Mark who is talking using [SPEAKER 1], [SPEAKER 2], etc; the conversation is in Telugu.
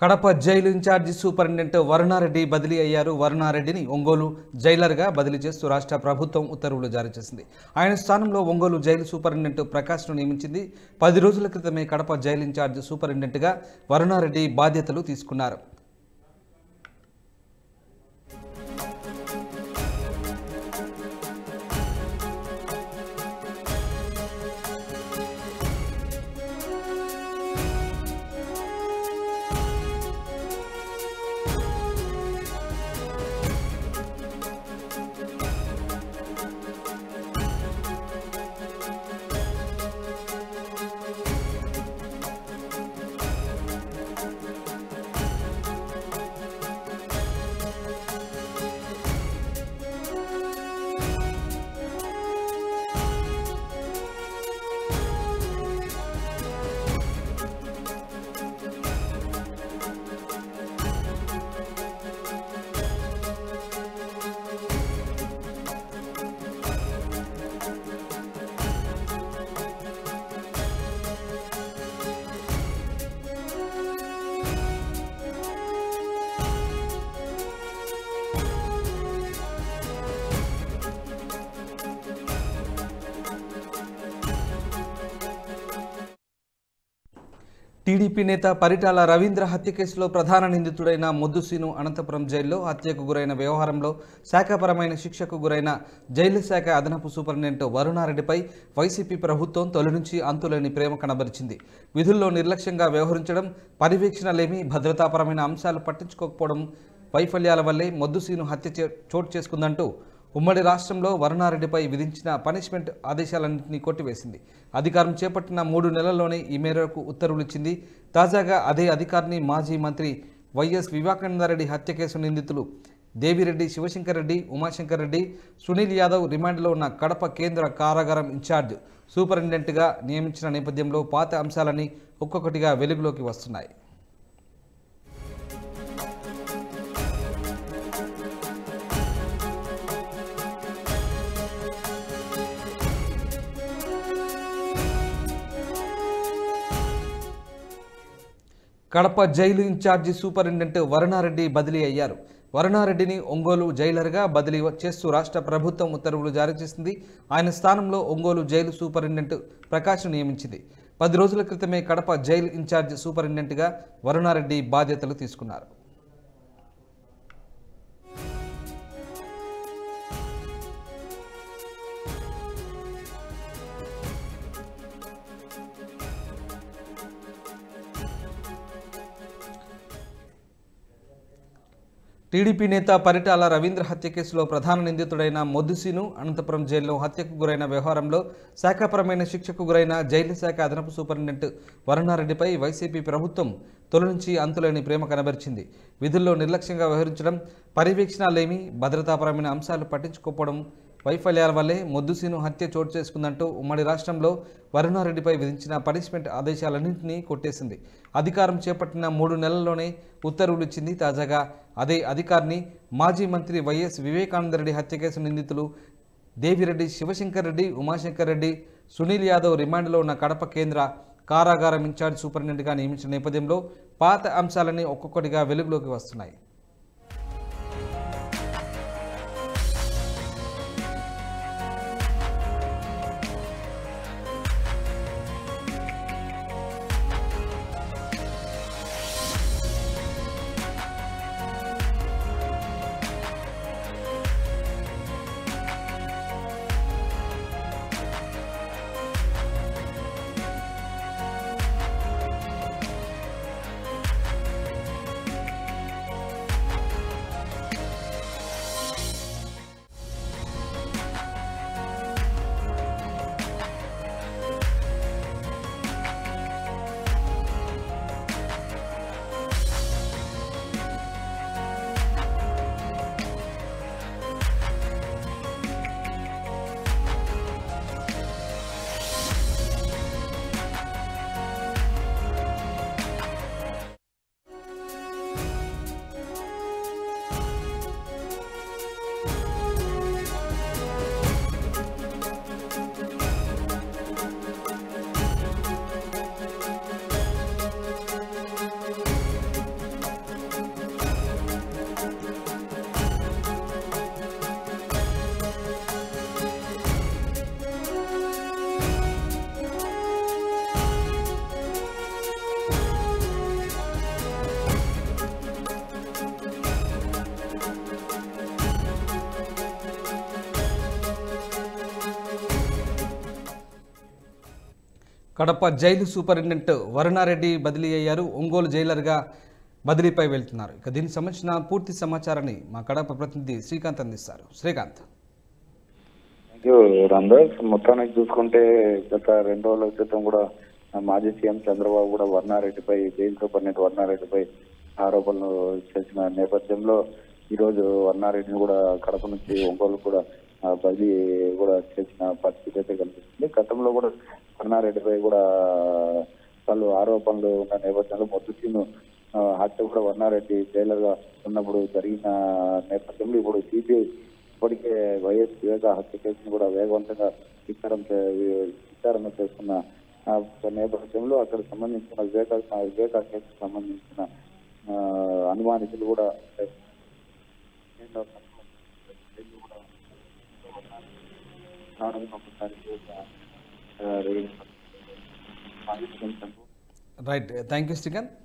[SPEAKER 1] Kadapa jail incharge superintendent Varuna Reddy బదిలీ అయ్యారు. వరుణ రెడ్డిని ఒంగోలు జైలర్గా బదిలీ చేస్తూ రాష్ట్ర ప్రభుత్వం ఉత్తర్వులు జారీ చేసింది. ఆయన స్థానంలో ఒంగోలు జైలు సూపరింటెండెంట్ ప్రకాష్ను నియమించింది. 10 రోజుల క్రితమే కడప జైలు ఇన్ఛార్జి సూపరింటెండెంట్గా వరుణ రెడ్డి బాధ్యతలు తీసుకున్నారు. టీడీపీ నేత పరిటాల రవీంద్ర హత్య కేసులో ప్రధాన నిందితుడైన మొద్దుసీను అనంతపురం జైల్లో హత్యకు గురైన వ్యవహారంలో శాఖపరమైన శిక్షకు గురైన జైలు శాఖ అదనపు సూపరింటెండెంట్ వరుణారెడ్డిపై వైసీపీ ప్రభుత్వం తొలి నుంచి అంతులేని ప్రేమ కనబరిచింది. విధుల్లో నిర్లక్ష్యంగా వ్యవహరించడం, పర్యవేక్షణలేమి, భద్రతాపరమైన అంశాలు పట్టించుకోకపోవడం వైఫల్యాల వల్లే మొద్దుసీను హత్య చోటు చేసుకుందంటూ ఉమ్మడి రాష్ట్రంలో వరుణారెడ్డిపై విధించిన పనిష్మెంట్ ఆదేశాలన్నింటినీ కొట్టివేసింది. అధికారం చేపట్టిన 3 నెలల్లోనే ఈ మేరకు ఉత్తర్వులు ఇచ్చింది. తాజాగా అదే అధికారిని మాజీ మంత్రి వైఎస్ వివేకానందరెడ్డి హత్య కేసు నిందితులు దేవిరెడ్డి, శివశంకర్ రెడ్డి, ఉమాశంకర్ రెడ్డి, సునీల్ యాదవ్ రిమాండ్లో ఉన్న కడప కేంద్ర కారాగారం ఇన్ఛార్జ్ సూపరింటెండెంట్గా నియమించిన నేపథ్యంలో పాత అంశాలన్నీ ఒక్కొక్కటిగా వెలుగులోకి వస్తున్నాయి. Kadapa jail incharge superintendent Varuna Reddy బదిలీ అయ్యారు. వరుణారెడ్డిని ఒంగోలు జైలర్గా బదిలీ చేస్తూ రాష్ట్ర ప్రభుత్వం ఉత్తర్వులు జారీ చేసింది. ఆయన స్థానంలో ఒంగోలు జైలు సూపరింటెండెంట్ ప్రకాష్ను నియమించింది. 10 రోజుల క్రితమే కడప జైలు ఇన్ఛార్జి సూపరింటెండెంట్గా వరుణారెడ్డి బాధ్యతలు తీసుకున్నారు. టీడీపీ నేత పరిటాల రవీంద్ర హత్య కేసులో ప్రధాన నిందితుడైన మొద్దుసీను అనంతపురం జైల్లో హత్యకు గురైన వ్యవహారంలో శాఖపరమైన శిక్షకు గురైన జైలు శాఖ అదనపు సూపరింటెండెంట్ వరుణారెడ్డిపై వైసీపీ ప్రభుత్వం తొలి నుంచి అంతులేని ప్రేమ కనబరిచింది. విధుల్లో నిర్లక్ష్యంగా వ్యవహరించడం, పర్యవేక్షణలేమి, భద్రతాపరమైన అంశాలు పట్టించుకోకపోవడం వైఫల్యాల వల్లే మొద్దుసీను హత్య చోటు చేసుకుందంటూ ఉమ్మడి రాష్ట్రంలో వరుణారెడ్డిపై విధించిన పనిష్మెంట్ ఆదేశాలన్నింటినీ కొట్టేసింది. అధికారం చేపట్టిన 3 నెలల్లోనే ఉత్తర్వులు ఇచ్చింది. తాజాగా అదే అధికారిని మాజీ మంత్రి వైఎస్ వివేకానందరెడ్డి హత్య కేసు నిందితులు దేవిరెడ్డి, శివశంకర్ రెడ్డి, ఉమాశంకర్ రెడ్డి, సునీల్ యాదవ్ రిమాండ్లో ఉన్న కడప కేంద్ర కారాగారం ఇన్ఛార్జ్ సూపరింటెండెంట్గా నియమించిన నేపథ్యంలో పాత అంశాలన్నీ ఒక్కొక్కటిగా వెలుగులోకి వస్తున్నాయి. కడప జైలు సూపరింటెండెంట్ వరుణారెడ్డి బదిలీ అయ్యారు. ఒంగోలు జైలర్గా బదిలీపై వెళ్తున్నారు. ఇక దీనికి సంబంధించిన పూర్తి సమాచారాన్ని మా కడప ప్రతినిధి శ్రీకాంత్ అందిస్తారు. శ్రీకాంత్.
[SPEAKER 2] రందాస్ మొత్తానికి చూసుకుంటే గత 2 రోజుల క్రితం కూడా మాజీ సీఎం చంద్రబాబు కూడా వర్ణారెడ్డిపై జైలు సూపరింటెండెంట్ వర్ణారెడ్డిపై ఆరోపణలు చేసిన నేపథ్యంలో ఈ రోజు వర్ణారెడ్డిని కూడా కడప నుంచి ఒంగోలు కూడా బదిలీ కూడా చేసిన పరిస్థితి అయితే కనిపిస్తుంది. గతంలో కూడా వర్ణారెడ్డిపై కూడా పలు ఆరోపణలు ఉన్న నేపథ్యంలో మొదటి హత్య కూడా వర్ణారెడ్డి జైలర్ గా ఉన్నప్పుడు జరిగిన నేపథ్యంలో ఇప్పుడు సిబిఐ ఇప్పటికే వైఎస్ వివేక హత్య కేసును కూడా వేగవంతంగా విచారణ చేస్తున్న నేపథ్యంలో అక్కడ సంబంధించిన వివేక కేసుకు సంబంధించిన అనుమానితులు కూడా
[SPEAKER 1] రైట్, థ్యాంక్ యూ శ్రీకాంత్.